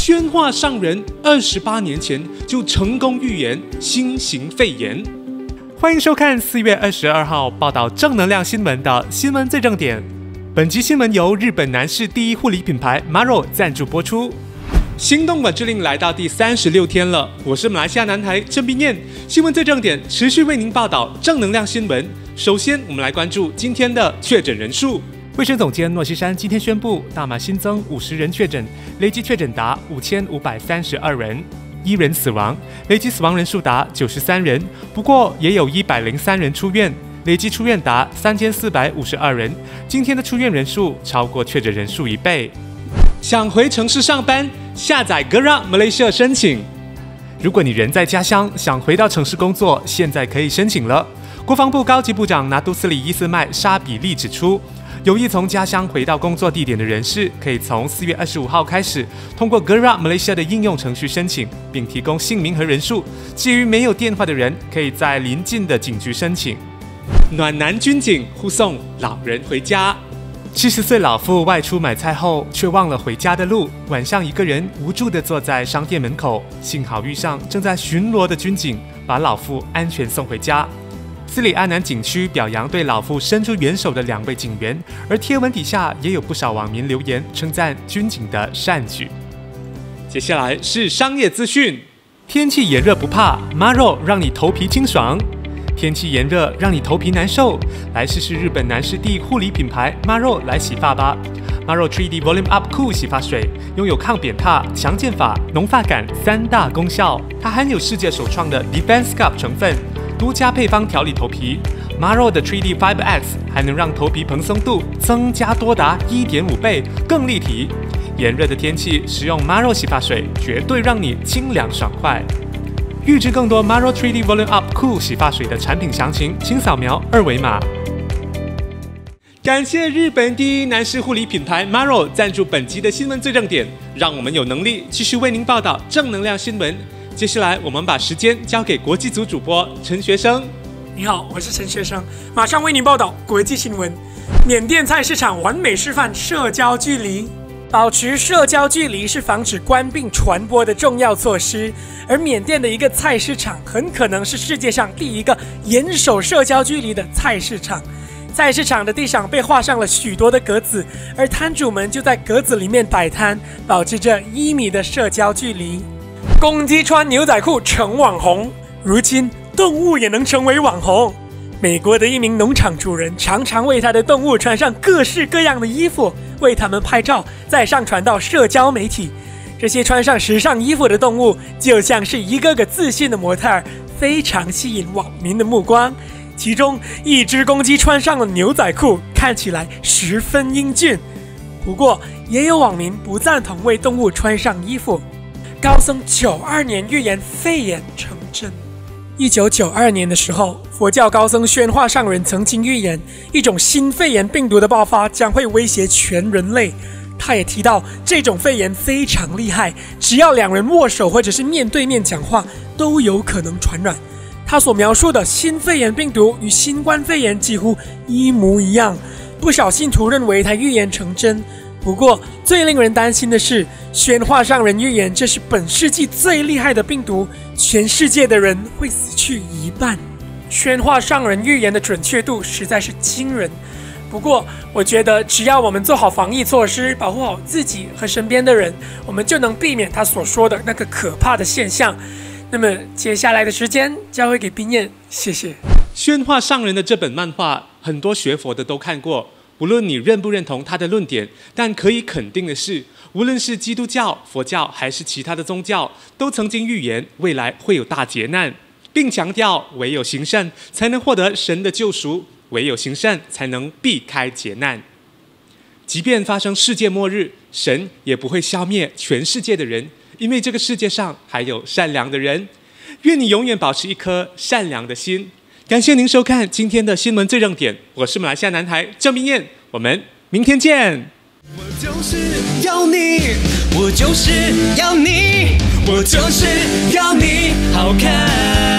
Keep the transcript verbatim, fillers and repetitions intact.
宣化上人二十八年前就成功预言新型肺炎。欢迎收看四月二十二号报道正能量新闻的新闻最正点。本集新闻由日本男士第一护理品牌 Maro 赞助播出。行动管制令来到第三十六天了，我是马来西亚男孩郑彬彦。新闻最正点持续为您报道正能量新闻。首先，我们来关注今天的确诊人数。卫生总监诺西山今天宣布，大马新增五十人确诊，累计确诊达五千五百三十二人，一人死亡，累计死亡人数达九十三人。不过，也有一百零三人出院，累计出院达三千四百五十二人。今天的出院人数超过确诊人数一倍。想回城市上班，下载 Gerak Malaysia 申请。如果你人在家乡，想回到城市工作，现在可以申请了。国防部高级部长拿督斯里伊斯麦沙比利指出，有意从家乡回到工作地点的人士，可以从四月二十五号开始，通过 Gerak Malaysia 的应用程序申请，并提供姓名和人数。至于没有电话的人，可以在邻近的警局申请。暖男军警护送老人回家。七十岁老妇外出买菜后，却忘了回家的路，晚上一个人无助地坐在商店门口，幸好遇上正在巡逻的军警，把老妇安全送回家。斯里阿南景区表扬对老妇伸出援手的两位警员，而贴文底下也有不少网民留言称赞军警的善举。接下来是商业资讯。天气炎热不怕 ，Maro 让你头皮清爽。天气炎热让你头皮难受，来试试日本男士第一护理品牌 Maro 来洗发吧。Maro 三 D Volume Up Cool 洗发水拥有抗扁塌、强健发、浓发感三大功效，它含有世界首创的 Defense Cup 成分，独家配方调理头皮。Maro 的三 D Fiber X 还能让头皮蓬松度增加多达 一点五倍，更立体。炎热的天气，使用 Maro 洗发水绝对让你清凉爽快。预知更多 Maro 三 D Volume Up Cool 洗发水的产品详情，请扫描二维码。感谢日本第一男士护理品牌 Maro 赞助本集的新闻最正点，让我们有能力继续为您报道正能量新闻。接下来，我们把时间交给国际组主播陈学生。 你好，我是陈学生，马上为您报道国际新闻。缅甸菜市场完美示范社交距离。保持社交距离是防止冠病传播的重要措施，而缅甸的一个菜市场很可能是世界上第一个严守社交距离的菜市场。菜市场的地上被画上了许多的格子，而摊主们就在格子里面摆摊，保持着一米的社交距离。公鸡穿牛仔裤成网红，如今动物也能成为网红。美国的一名农场主人常常为他的动物穿上各式各样的衣服，为他们拍照，再上传到社交媒体。这些穿上时尚衣服的动物，就像是一个个自信的模特儿，非常吸引网民的目光。其中一只公鸡穿上了牛仔裤，看起来十分英俊。不过，也有网民不赞同为动物穿上衣服。高僧九二年预言肺炎成真。一九九二年的时候，佛教高僧宣化上人曾经预言，一种新肺炎病毒的爆发将会威胁全人类。他也提到，这种肺炎非常厉害，只要两人握手或者是面对面讲话，都有可能传染。他所描述的新肺炎病毒与新冠肺炎几乎一模一样，不少信徒认为他预言成真。不过，最令人担心的是，宣化上人预言这是本世纪最厉害的病毒，全世界的人会死去一半。宣化上人预言的准确度实在是惊人。不过，我觉得只要我们做好防疫措施，保护好自己和身边的人，我们就能避免他所说的那个可怕的现象。那么，接下来的时间交回给彬彦，谢谢。 宣化上人的这本漫画，很多学佛的都看过。无论你认不认同他的论点，但可以肯定的是，无论是基督教、佛教还是其他的宗教，都曾经预言未来会有大劫难，并强调唯有行善才能获得神的救赎，唯有行善才能避开劫难。即便发生世界末日，神也不会消灭全世界的人，因为这个世界上还有善良的人。愿你永远保持一颗善良的心。感谢您收看今天的新闻最正点，我是马来西亚男孩郑彬彦，我们明天见。 我就是要你，我就是要你，我就是要你好看。